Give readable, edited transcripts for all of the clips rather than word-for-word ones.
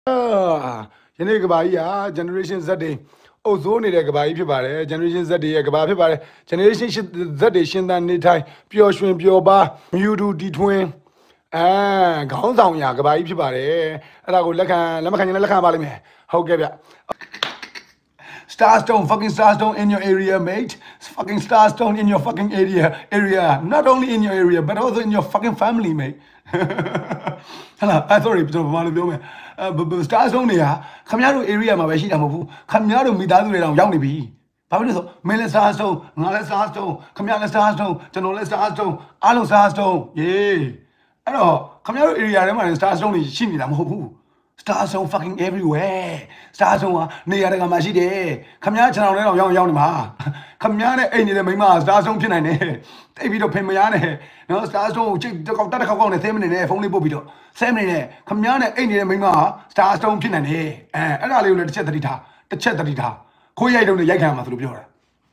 ယနေ့ကဘာကြီးอ่ะ generation Z တွေအုပ်စိုးနေတဲ့ကဘာကြီးဖြစ်ပါတယ် generation Z တွေရဲ့ကဘာဖြစ်ပါတယ် generation Z တွေရှင်သန်နေထိုင်ပျော်ရွှင်ပျော်ပါမြူတူတီထွင်းခေါင်းဆောင်ရာကဘာကြီးဖြစ်ပါတယ်အဲ့ဒါကိုလက်မခံရင်လက်ခံပါလိမ့်မယ်ဟုတ်ကဲ့ဗျ Starstone, fucking Starstone in your area, mate. Fucking Starstone in your fucking area. Not only in your area, but also in your fucking family, mate. Hello, sorry, Starstone here. Come here to area, my baby. Come here to me, that's where I'm young to be. Pablo, Mele Starstone, Nala Starstone, come here, Starstone, Janola Starstone, Alo Starstone. Yeah. Hello, come here to area, man. Starstone is shiny, I'm who. Starstone fucking everywhere. Starstone နေရာတကာမှာရှိတယ်ခမည်းကျွန်တော်လည်းတော့ရောက်နေမှာခမည်းနဲ့အိမ်နေတဲ့မိန်းမ Starstone ဖြစ်နိုင်တယ်တိတ်ပြီးတော့ဖင်မရနဲ့နော် Starstone ကိုချိန်တစ်ခေါက်တက်တစ်ခေါက်နဲ့10မိနစ်နဲ့ဖုန်းလေးပုတ်ပြီးတော့10မိနစ်နဲ့ခမည်းနဲ့အိမ်နေတဲ့မိန်းမ Starstone ဖြစ်နိုင်တယ်အဲ့ဒါလေးကိုလည်းတစ်ချက်သတိထားခိုးရိုက်တုံးနဲ့ရိုက်ခံရမှာဆိုလို့ပြောတာ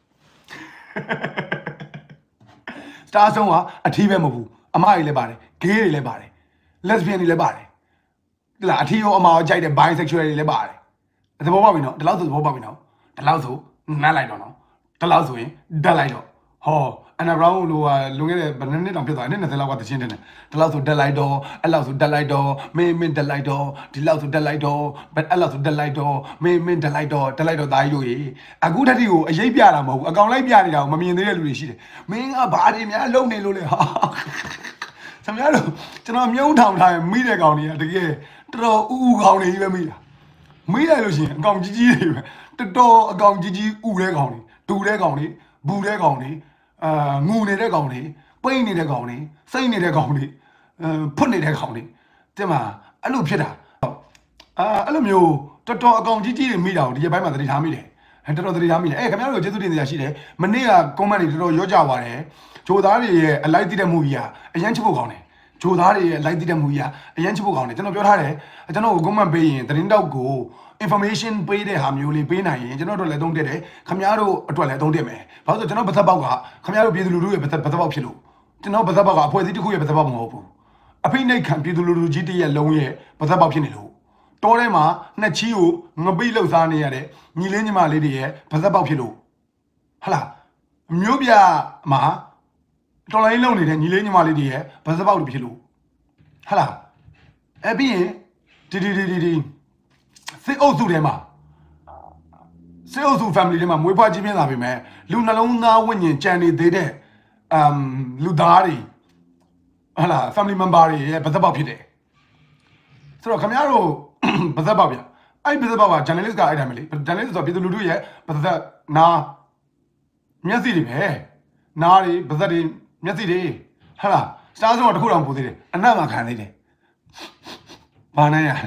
Starstone ကအထီးပဲမဟုတ်ဘူးအမကြီးလည်းပါတယ် gay တွေလည်းပါတယ် lesbian တွေလည်းပါတယ်လာအထီးရောအမရောကြိုက်တဲ့ bisexual တွေလည်းပါတယ်သဘောပေါက်ပြီနော်ဒီလောက်ဆိုသဘောပေါက်ပြီနော်ဒီလောက်ဆိုနတ်လိုက်တော့နော်ဒီလောက်ဆိုရင်ဓာတ်လိုက်တော့ဟောအနာဘရောင်းလိုလွန်ခဲ့တဲ့ဘယ်နှစ်တောင်ဖြစ်သွားတယ်20လောက်ကတချင်းတင်တယ်ဒီလောက်ဆိုဓာတ်လိုက်တော့အဲ့လောက်ဆိုဓာတ်လိုက်တော့မင်းဓာတ်လိုက်တော့ဒီလောက်ဆိုဓာတ်လိုက်တော့အဲ့လောက်ဆိုဓာတ်လိုက်တော့မင်းဓာတ်လိုက်တော့သားကြီးတို့ရေအခုတတိကိုအရေးပြတာမဟုတ်ဘူးအကောင်လိုက်ပြနေတာကိုမမြင်သေးတဲ့လူတွေရှိတယ်မင်းကဘာတွေများလုံနေလို့လဲဟာဆရာတို့ကျွန်တော်မြုံထောင်ထားရင်မိတဲ့ကောင်တွေကတကယ်တော်ဥကောင်တွေကြီးပဲမိတာမိလိုက်လို့ရှိရင်အကောင်ကြီးကြီးတွေပဲတော်အကောင်ကြီးဥတဲ့ကောင်တွေဒူတဲ့ကောင်တွေဘူတဲ့ကောင်တွေငူနေတဲ့ကောင်တွေပိတ်နေတဲ့ကောင်တွေစိတ်နေတဲ့ကောင်တွေဖွတ်နေတဲ့ကောင်တွေတင်မအဲ့လိုဖြစ်တာအဲ့လိုမျိုးတော်အကောင်ကြီးကြီးတွေမိတာကိုဒီဘက်မှာသတိထားမိတယ်တော်သတိထားမိတယ်ခင်ဗျားတို့ကျေးဇူးတင်စရာရှိတယ်မနေ့က comment တွေတော်ရောကြသွားတယ်ဂျိုသားတွေရဲ့အလိုက်သိတဲ့မှုကြီးကအရန်ချဖို့ကောင်းတယ်ဂျိုသားတွေရဲ့လိုက်သိတဲ့မှုကြီးကအရန်ချဖို့ကောင်းတယ်ကျွန်တော်ပြောထားတယ်ကျွန်တော်ကို comment ပေးရင်သတင်းတောက်ကို information ပေးတဲ့ဟာမျိုးလေးပေးနိုင်ရင်ကျွန်တော်တို့လည်းသုံးတက်တယ်ခင်ဗျားတို့အတွက်လည်းသုံးတက်မယ်ဘာလို့ဆိုကျွန်တော်ဗသက်ပေါက်ကခင်ဗျားတို့ပြည်သူလူထုရဲ့ဗသက်ပေါက်ဖြစ်လို့ကျွန်တော်ဗသက်ပေါက်ကအဖွဲ့အစည်းတစ်ခုရဲ့ဗသက်ပေါက်မဟုတ်ဘူးအဖိနှိတ်ခံပြည်သူလူထုကြီးတရဲ့လုံးရဲ့ဗသက်ပေါက်ဖြစ်နေလို့တောထဲမှာနှစ်ချီကိုငပိတ်လှုပ်ရှားနေရတဲ့ညီလေးညီမလေးတွေရဲ့ဗသက်ပေါက်ဖြစ်လို့ဟလာမျိုးပြမှာတော်လိုင်းလုံနေတဲ့ညီလေးညီမလေးတွေရဲ့ဗသက်ပေါက်တွေဖြစ်လို့ဟလာအပြီးရင်ဒီစစ်အုပ်စုထဲမှာစစ်အုပ်စု family ထဲမှာမွေးဖွားကြီးပြင်းလာပြီမဲ့လူနှလုံးသားဝိညာဉ်ကြံနေသေးတဲ့လူသားတွေဟလာ family member တွေရဲ့ဗသက်ပေါက်ဖြစ်တယ်ဆိုတော့ခင်ဗျားတို့ဗသက်ပေါက်ဗျအဲ့ဗသက်ပေါက်က journalist ကအဲ့တိုင်းပဲလေ journalist ဆိုတော့ပြည်သူလူထုရဲ့ဗသက်နာမျက်စိတွေပဲနားတွေဗသက်တွေမျက်စိတွေဟလာစတားဆုံးတော့တစ်ခုတော့ပို့သေးတယ်အနတ်မှာခံသေးတယ်ဘာနဲ့ရ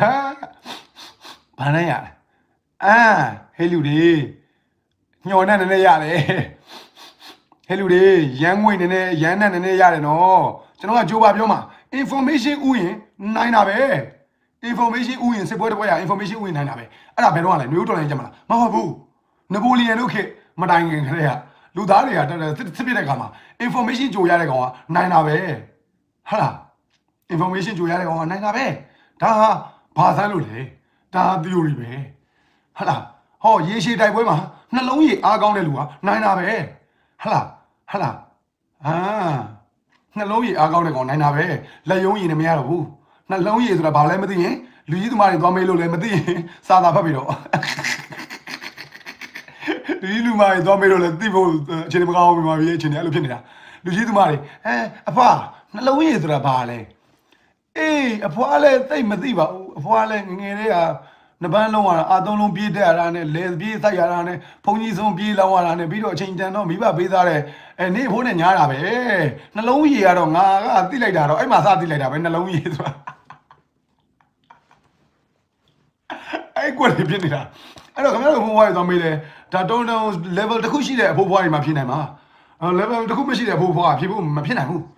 ဘာနဲ့ရဟဲလူတွေညှော်နဲ့နည်းနည်းရတယ်ဟဲလူတွေရမ်းငွေနည်းနည်းရမ်းနဲ့နည်းနည်းရတယ်နော်ကျွန်တော်ကကြိုးပါပြောမှာ information ဥယင်နိုင်တာပဲ information ဥယင်စစ်ပွဲတစ်ပွဲရ information ဥယင်နိုင်တာပဲအဲ့ဒါဘယ်တော့လဲမျိုးတော်လိုင်းကြမှာလားမဟုတ်ဘူးနပိုလီယန်တို့ခေတ်မတိုင်ခင်ခရဲကလူသားတွေကစစ်ပြတဲ့ခါမှာ information ကြိုရတဲ့ကောင်ကနိုင်တာပဲဟာလား information ကြိုရတဲ့ကောင်ကနိုင်တာပဲဒါဟာဘာသမ်းလို့လဲဒါ theory ပဲဟာလားဟောရေရှည်တိုက်ပွဲမှာနှလုံးရည်အားကောင်းတဲ့လူကနိုင်တာပဲဟာလားနှလုံးရည်အားကောင်းတဲ့ကောင်နိုင်တာပဲလက်ယုံရည်နဲ့မရတော့ဘူးနှလုံးရည်ဆိုတာဘာလဲမသိရင်လူကြီးသမားတွေသွားမေးလို့လည်းမသိရင်စာသာဖတ်ပြီးတော့လူကြီးလူမတွေသွားမေးလို့လည်းသိဖို့အခြေအနေမကောင်းဘူးမှာပြီးအခြေအနေအဲ့လိုဖြစ်နေတာလူကြီးသမားတွေအဖွာနှလုံးရည်ဆိုတာဘာလဲအဖွာလည်းသိမသိပါဘူးအဖွာလည်းငယ်လေးကနပန်းလုံးရတာအာသုံးလုံးပြေးတက်ရတာနဲ့လေပြေးစိုက်ရတာနဲ့ဘုံကြီးဆုံးပြေးလောင်းရတာနဲ့ပြီးတော့အချိန်တန်တော့မိဘပေးသားတဲ့နေဖိုးနဲ့ညားတာပဲနှလုံးရည်ကတော့ငါကသိလိုက်တာတော့အဲ့မှာစသိလိုက်တာပဲနှလုံးရည်ဆိုတာအဲ့ကွက်တွေဖြစ်နေတာအဲ့တော့ခင်ဗျားတို့ဘုံဘွားတွေသွားမေးတယ်ဒါတုံး level တစ်ခုရှိတဲ့အဖိုးဘွားတွေမှာဖြစ်နိုင်မှာ level တစ်ခုမရှိတဲ့အဖိုးဘွားဖြစ်ဖို့မဖြစ်နိုင်ဘူး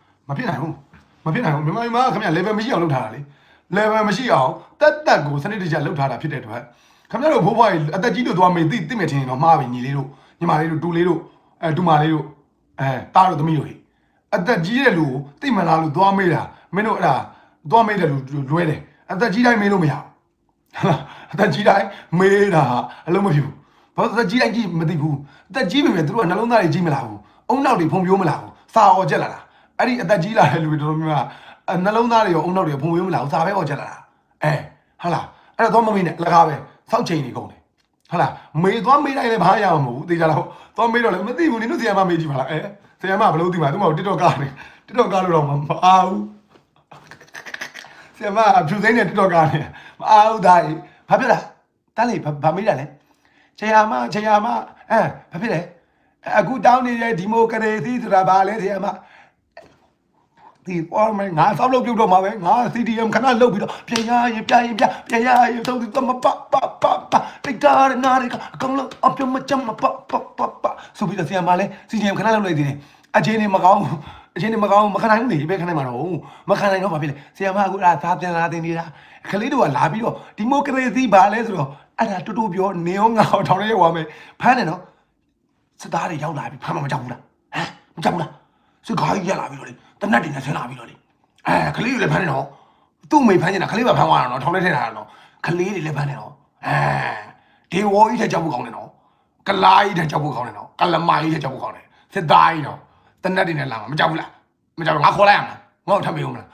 မြန်မာခင်ဗျာ level မရှိအောင်လုပ်ထားတာလေ level မရှိအောင်တက်ကိုစနစ်တကျလုပ်ထားတာဖြစ်တဲ့အတွက်ခင်ဗျားတို့ဘိုးဘွားကြီးအသက်ကြီးတို့သွားမေးသိမယ်ထင်ရင်တော့မှားပြီညီလေးတို့ညီမလေးတို့တူလေးတို့တူမလေးတို့တားတို့သမီးတို့အသက်ကြီးတဲ့လူကိုသိမလားလို့သွားမေးတာမင်းတို့အဲ့ဒါသွားမေးတယ်လို့လွဲတယ်အသက်ကြီးတိုင်းမေးလို့မရဘူးတက်ကြီးတိုင်းမေးတာအလုံးမဖြစ်ဘူးဘာလို့တက်ကြီးတိုင်းကြီးမသိဘူးတက်ကြီးပဲသူတို့ကနှလုံးသားတွေကြီးမလာဘူးအုံနောက်တွေဖုံပြိုးမလာဘူးစာအော်ချက်လာတာအဲ့ဒီအသက်ကြီးလာတဲ့လူတွေတော်တော်များများနှလုံးသားတွေရောအုံနောက်တွေဖုံပြိုးမလာဘူးစာပဲအော်ချက်လာတာဟုတ်လားအဲ့တော့မမေးနဲ့လကားပဲစောက်ချိန်နေကုန်တယ်ဟုတ်လားမေးသွားမေးတိုင်းလည်းဘာရမှာမဟုတ်ဘူးတေချာတော့သွားမေးတော့လည်းမသိဘူးနင်တို့ဆီယမမေးကြည့်ပါလားဆီယမဘယ်လိုသိမှာသူ့မဟုတ် TikTok ကားနေ TikTok ကားလို့တော့မအားဘူးဆီယမဖြူစိမ့်နဲ့ TikTok ကားနေမအားဘူးဒါဘာဖြစ်လားတန်းလေဘာမေးတာလဲချေယာမဘာဖြစ်လဲအခုတောင်းနေတဲ့ဒီမိုကရေစီဆိုတာဘာလဲဆီယမဒီပေါ်မှာငါစောက်လုပ်ပြုတ်တော့မှာပဲငါ CDM ခဏလုပ်ပြီးတော့ပြန်ရရင်ပြန်ရရင်သုံးသူမပတိတ်တာနာရီကအကောင်လုံးအပြုံးမချမ်းမပဆိုပြီးတော့ဆီယမလဲ CDM ခဏလုပ်လိုက်သေးတယ်အခြေအနေမကောင်းမခံနိုင်ဘူးလေဘယ်ခဏမှတော့မခံနိုင်တော့ဘာဖြစ်လဲဆီယမအခုသားပြန်လာတင်နေတာကလေးတို့ကလာပြီးတော့ဒီမိုကရေစီဘာလဲဆိုတော့အဲ့ဒါတူပြောနေရောငါထောင်ရဲရွာမယ်ဖမ်းတယ်နော်စသားတွေရောက်လာပြီဖမ်းမကြောက်ဘူးလားမကြောက်ဘူးလားစကားကြီးရလာပြီးတော့လေတနတ်တွေနဲ့ဆင်းလာပြီးတော့လေကလေးတွေလည်းဖမ်းနေတော့သူ့မိဖမ်းနေတာကလေးပဲဖမ်းသွားတာနော်ထောင်ထဲထည့်ထားတာနော်ကလေးတွေလည်းဖမ်းနေတော့ဒေဝကြီးထက်ကြောက်ဖို့ကောင်းတယ်နော်ကလာကြီးထက်ကြောက်ဖို့ကောင်းတယ်နော်ကလမကြီးထက်ကြောက်ဖို့ကောင်းတယ်စစ်သားကြီးနော်တနတ်တွေနဲ့လာမှာမကြောက်ဘူးလားမကြောက်ငါခေါ်လိုက်ရမလားငါ့ကိုထပ်ပေးဦးမလား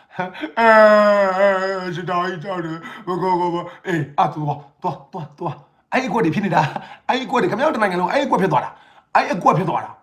စစ်သားကြီးကြောက်တယ်ကိုအေးသွားအဲ့အကွက်တွေဖြစ်နေတာအဲ့အကွက်တွေခင်ဗျားတို့တနိုင်ငံလုံးအဲ့အကွက်ဖြစ်သွားတာအဲ့အကွက်ဖြစ်သွားတာ